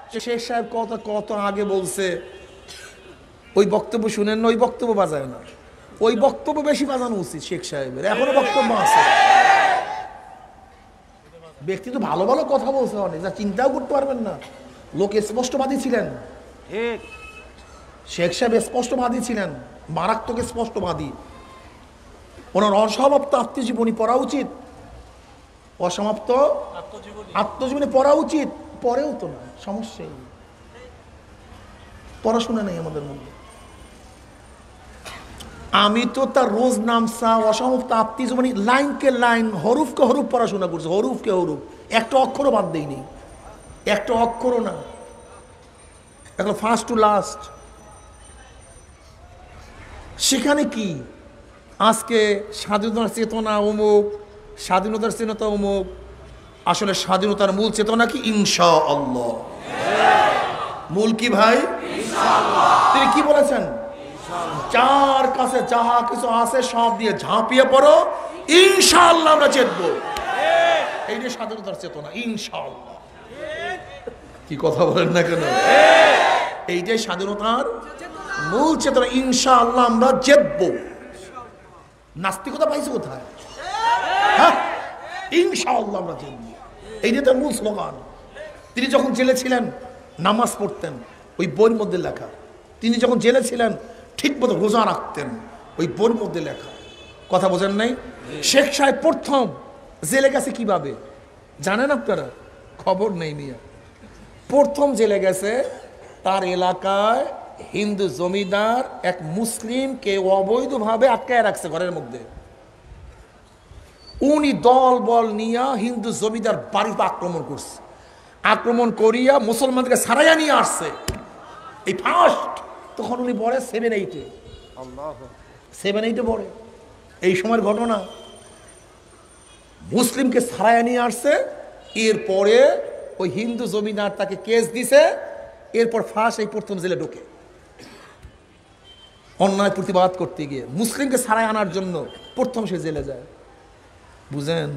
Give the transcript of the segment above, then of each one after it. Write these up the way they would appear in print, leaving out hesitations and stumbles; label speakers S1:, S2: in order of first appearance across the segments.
S1: শেখ সাহেব কত কত আগে বলছে, ওই বক্তব্য শুনেন না, ওই বক্তব্য বাজায় না, ওই বক্তব্য বেশি বাজানো উচিত শেখ সাহেবের। এখনো বক্তব্য আছে, ব্যক্তি তো ভালো ভালো কথা বলছে অনেক, যা চিন্তাও করতে পারবেন না। লোক স্পষ্টবাদী ছিলেন, শেখ সাহেব স্পষ্টবাদী ছিলেন, মারাত্মক স্পষ্টবাদী। ওনার অসমাপ্ত আত্মজীবনী পড়া উচিত, অসমাপ্ত আত্মজীবনী পড়া উচিত। পরেও তো না, সমস্যাই পড়াশোনা নেই আমাদের মধ্যে। আমি তো তার রোজ নামসা অসমাপ্ত আত্মজীবনী লাইনকে লাইন, হরুফকে হরুফ পড়াশোনা করছে, হরুফকে হরুফ, একটা অক্ষরও বাদ দেয়নি, একটা অক্ষরও না, এখন ফার্স্ট টু লাস্ট। সেখানে কি আজকে স্বাধীনতার চেতনা অমুক, স্বাধীনতার চেতনা অমুক, আসলে স্বাধীনতার মূল চেতনা কি? ইনশাআল্লাহ। মূল কি ভাই? তিনি কি বলেছেন? যার কাছে যাহা কিছু আছে সব দিয়ে ঝাঁপিয়ে পড়ো, ইনশাআল্লাহ আমরা জিতবো। এইটাই স্বাধীনতার চেতনা, ইনশাআল্লাহ। কি কথা বলেন না কেন? এইটাই স্বাধীনতার মূল চেতনা, ইনশাআল্লাহ আমরা জিতবো। নাস্তিকতা পাইছে কোথায়? হ্যাঁ, ইনশাআল্লাহ আমরা জিতবো, এইটাই তার মূল স্লোগান। তিনি যখন জেলে ছিলেন নামাজ পড়তেন, ওই বইয়ের মধ্যে লেখা। তিনি যখন জেলে ছিলেন ঠিক মতো রোজা রাখতেন, ওই বইয়ের মধ্যে লেখা। কথা বোঝেন নাই? শেখ সাহেব প্রথম জেলে গেছে কিভাবে জানেন আপনারা? খবর নেই মিয়া। প্রথম জেলে গেছে, তার এলাকায় হিন্দু জমিদার এক মুসলিমকে অবৈধভাবে আটকায় রাখছে ঘরের মধ্যে। উনি দল বল নিয়ে হিন্দু জমিদার বাড়িতে আক্রমণ করছে, আক্রমণ করিয়া মুসলমানদেরকে সারাইয়া নিয়ে আসছে। এই ফার্স্ট তখন উনি পড়ে 7-8-এ, 7-8-এ পড়ে। এই সময়ের ঘটনা, মুসলিমকে সারাইয়া নিয়ে আসছে। এরপরে ওই হিন্দু জমিদার তাকে কেস দিছে। এরপর ফার্স্ট এই প্রথম জেলে ঢোকে অন্যায় প্রতিবাদ করতে গিয়ে, মুসলিমকে সারাই আনার জন্য প্রথম সে জেলে যায়। বুঝেন?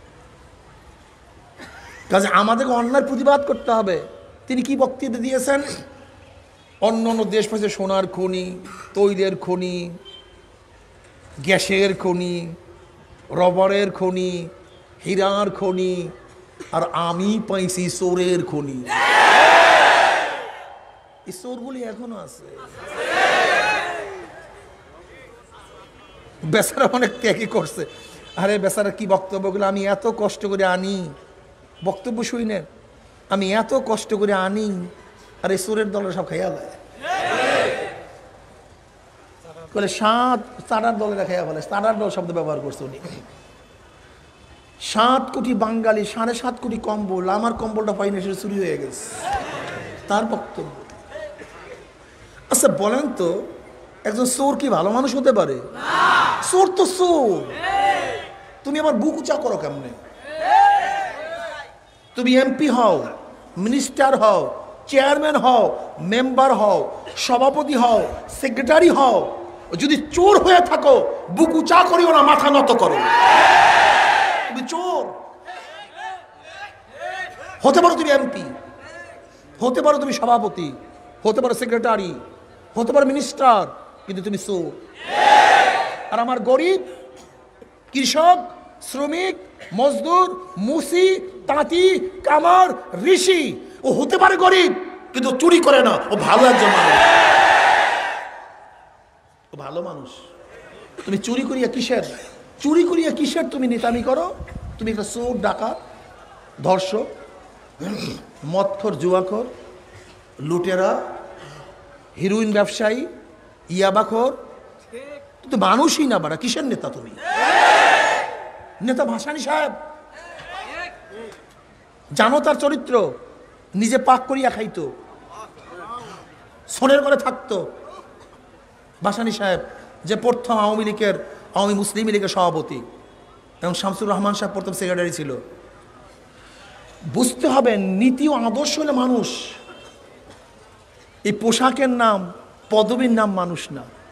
S1: কাজে আমাদেরকে অন্যায় প্রতিবাদ করতে হবে। তিনি কি বক্তৃতা দিয়েছেন? অন্য অন্য দেশ পাশে সোনার খনি, তৈলের খনি, গ্যাসের খনি, রবারের খনি, হীরার খনি, আর আমি পাইছি চোরের খনি। এই চোরগুলি এখনো আছে। বেচারা অনেক ত্যাগই করছে। আরে বেচারা কি বক্তব্যগুলো আমি এত কষ্ট করে আনি, বক্তব্য শুনেন, আমি এত কষ্ট করে আনি, আর এই চোরের দলের সব খাইয়া দেয়। বলে চারার দলেরা খাইয়া ফেলে, চারার দল শব্দ ব্যবহার করছে উনি। 7 কোটি বাঙালি, 7.5 কোটি কম্বল, আমার কম্বলটা পাইনি, সেটা চুরি হয়ে গেছে, তার বক্তব্য। আচ্ছা বলেন তো, একজন চোর কি ভালো মানুষ হতে পারে? চোর তো চোর। তুমি আবার বুক উঁচা করো কেমনে? তুমি এমপি হও, মিনিস্টার হও, চেয়ারম্যান হও, মেম্বার হও, সভাপতি হও, সেক্রেটারি হও, যদি চোর হয়ে থাকো বুক উঁচা করিও না, মাথা নত করো। তুমি চোর হতে পারো, তুমি এমপি হতে পারো, তুমি সভাপতি হতে পারো, সেক্রেটারি হতে পারো, মিনিস্টার, কিন্তু তুমি চোর। আর আমার গরিব, কৃষক, শ্রমিক, মজদুর, মুসি, তাঁতি, কামার, ঋষি, ও হতে পারে গরিব কিন্তু চুরি করে না, ও ভালো একজন মানুষ, ও ভালো মানুষ। তুমি চুরি করিয়া কিসের? চুরি করিয়া কিসের তুমি নেতামি করো? তুমি একটা চোর, ডাকাত, ধর্ষক, মদখোর, জুয়াখোর, লুটেরা, হিরোইন ব্যবসায়ী, ইয়াবাখোর। তো মানুষই না বাড়া, কিসের নেতা তুমি? নেতা ভাসানী সাহেব, জানো তার চরিত্র? নিজে পাক করিয়া খাইতো, সোনের ঘরে থাকতো। ভাসানী সাহেব যে প্রথম আওয়ামী মুসলিম লীগের সভাপতি, এবং শামসুর রহমান সাহেব প্রথম সেক্রেটারি ছিল। বুঝতে হবে নীতি ও আদর্শ হলে মানুষ। এই পোশাকের নাম, পদবীর নাম মানুষ না।